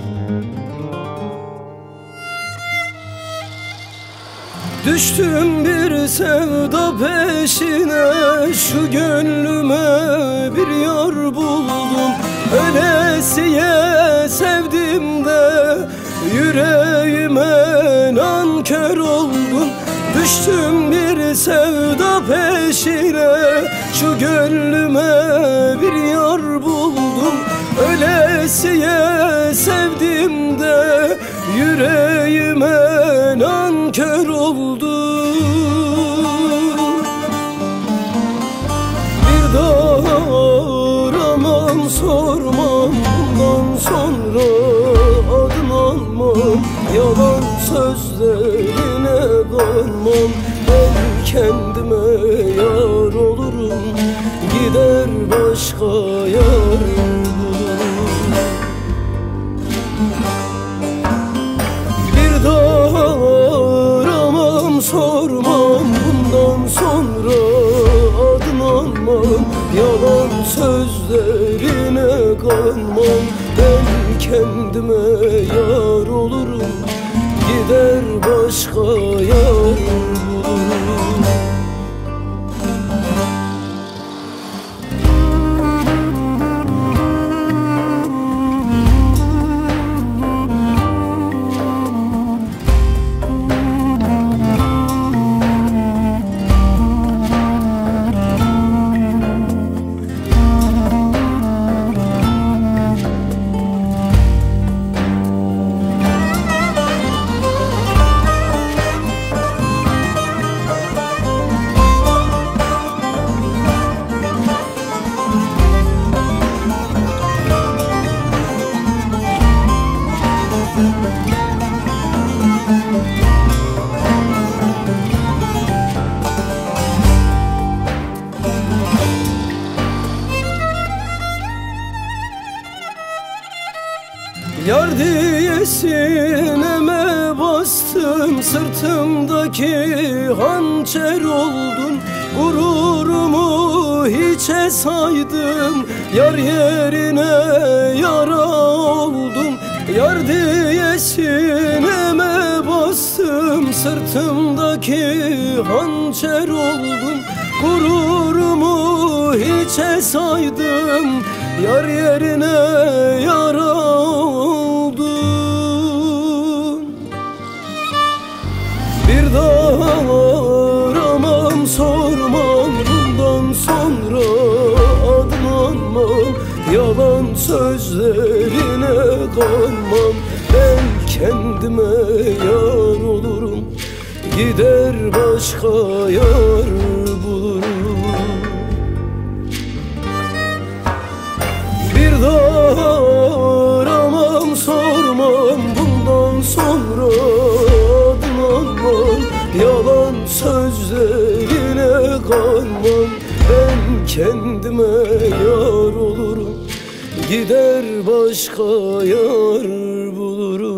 Düştüm bir sevda peşine, şu gönlüme bir yar buldum. Ölesiye sevdim de yüreğime nankör oldum. Düştüm bir sevda peşine, şu gönlüme bir yar buldum. Ölesiye sevdim de yüreğime nankör oldum. Bir daha aramam sormam, bundan sonra adını almam. Yalan sözlerine kanmam, ben kendime yar olurum. Gider başka yar bulurum. Bir daha aramam sormam, bundan sonra adını almam. Yalan sözlerine kanmam, ben kendime yar olurum. Gider başka yar bulurum. Yar diye sineme bastım, sırtımdaki hançer oldun. Gururumu hiçe saydım, yar yerine yara oldum. Yar diye sineme bastım, sırtımdaki hançer oldum. Gururumu hiçe saydım, yar yerine yara oldum. Bir daha aramam sormam, bundan sonra adını almam. Yalan sözlerine kanmam, ben kendime yar olurum. Gider başka yar bulurum. Bir daha aramam sormam, bundan sonra adını almam. Yalan sözlerine kanmam, ben kendime yar olurum. Gider başka yar bulurum.